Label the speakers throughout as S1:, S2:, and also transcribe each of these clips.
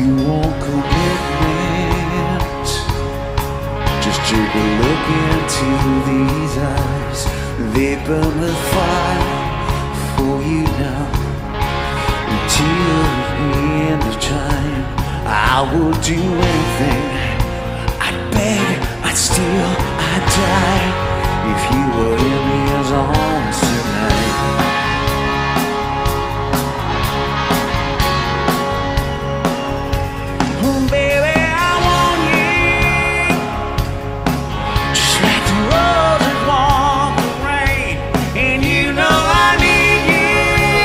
S1: you want commitment, just take a look into these eyes. They burn with fire for you now. Until the end of time, I will do anything. I'd beg, I'd steal, I'd die if you were in these arms tonight. Oh baby, I want you, just like the rose that want the rain. And you know I need you,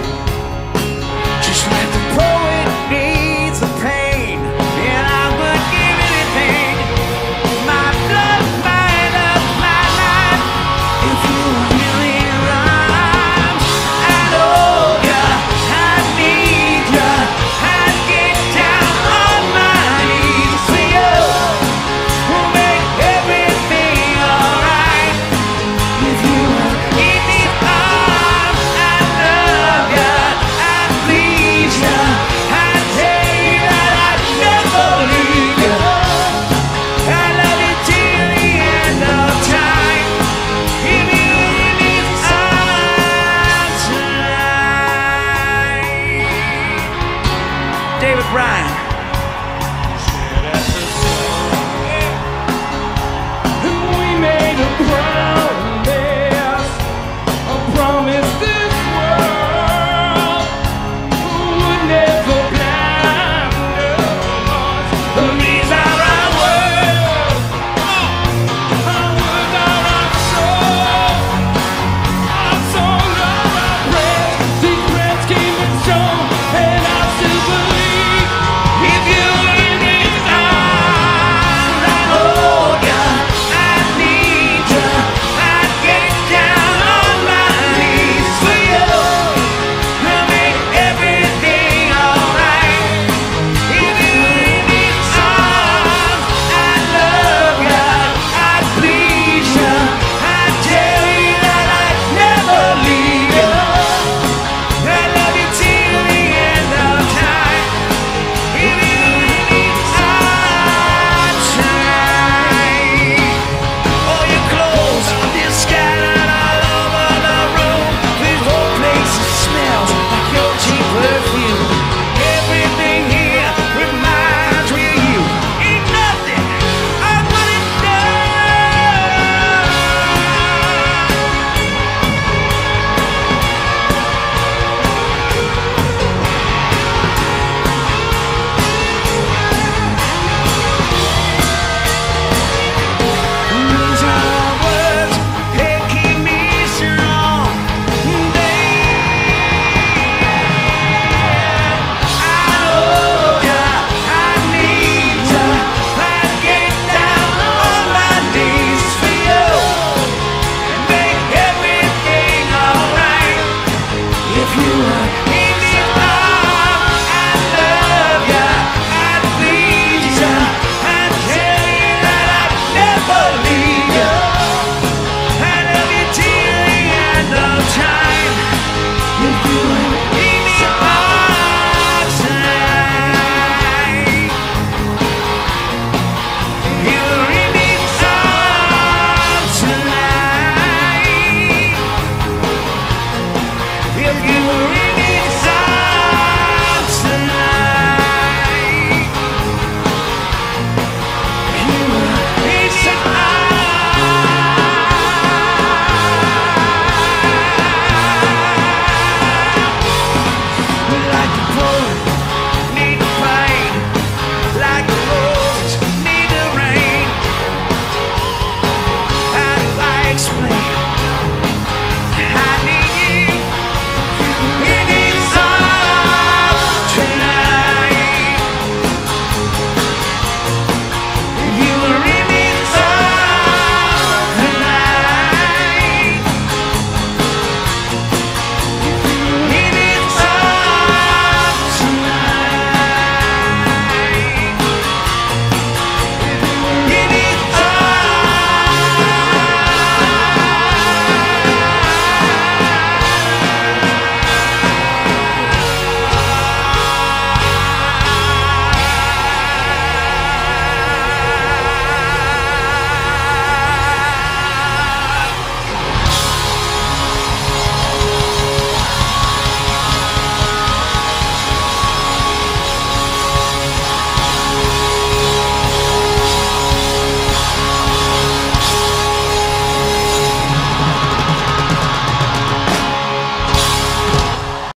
S1: just like the poet needs the pain. And I would give anything, my blood, my love, my life, if you were really around. I know ya, I need ya, I'd get down on my knees for you. We'll make everything alright. If you were in these arms, I'd love ya, I'd please ya, I'd tell you that I'd never leave ya. I love you till the end of time. If you were in these arms tonight. David Bryan.